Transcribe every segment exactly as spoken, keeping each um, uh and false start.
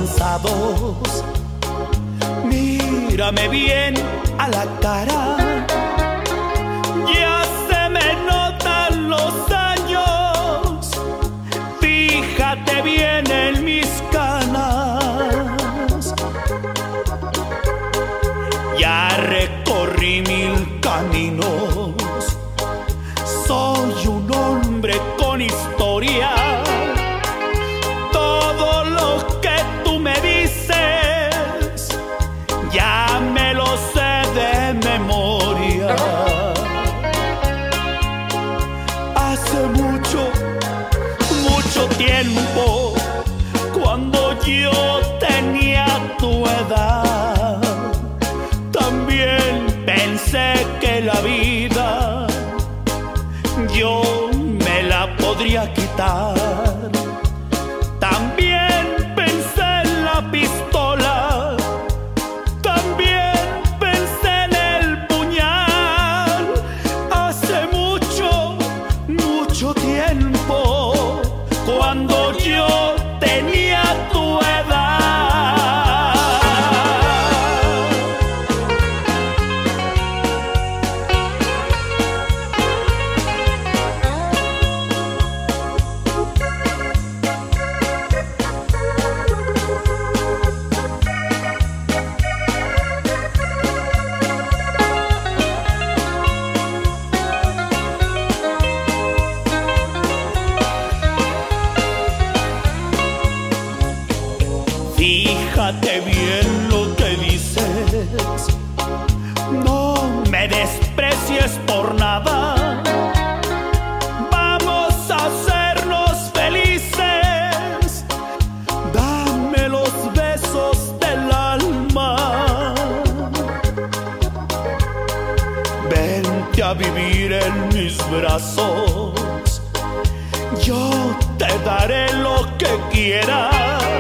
cansados. Mírame bien a la cara, ya se me notan los años. Fíjate bien en mis canas. Ya recorrí mil caminos, soy un hombre con historia. Todo lo que tú me dices ya me lo sé de memoria. Hace mucho, mucho tiempo, cuando yo tenía tu edad, también pensé que la vida yo me la podría quitar. También pensé en la pistola, también pensé en el puñal. Hace mucho, mucho tiempo, cuando yo tenía tu edad. Fíjate bien lo que dices, no me desprecies por nada. Vamos a hacernos felices, dame los besos del alma. Vente a vivir en mis brazos, yo te daré lo que quieras.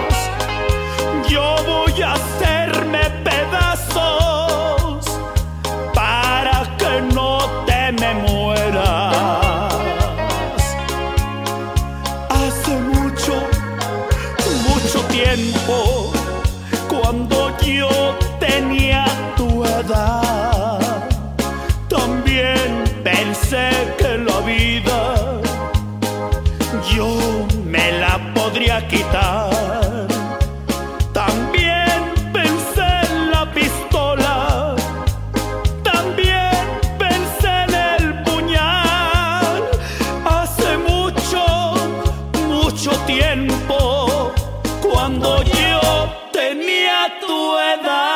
Yo voy a hacerme pedazos para que no te me mueras. Hace mucho, mucho tiempo, cuando yo tenía tu edad, también pensé que la vida yo me la podría quitar. También pensé en la pistola, también pensé en el puñal. Hace mucho, mucho tiempo, cuando yo tenía tu edad.